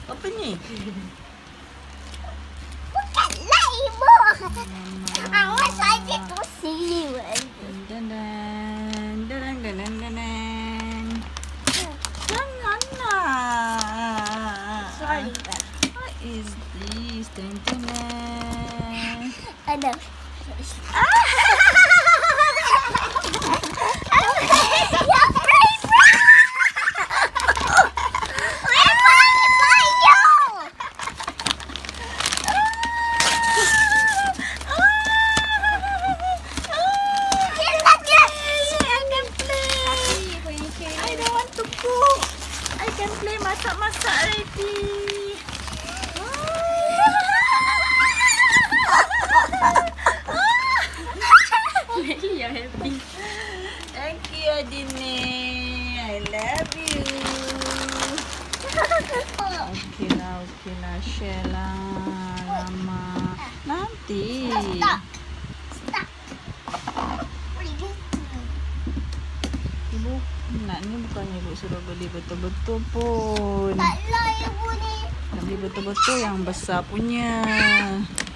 Apa ni? Bukanlah ibu. Awas saja tu siwal. Janganlah. Sorry. What is this? Ada. I can play masak-masak already. Really, you're happy. Thank you, Adine. I love you. Okay lah. Share lah. Lama. Nanti. Stop. Ibu nak ni bukannya ibu suruh beli betul-betul pun. Taklah ibu ni. Beli betul-betul yang besar punya.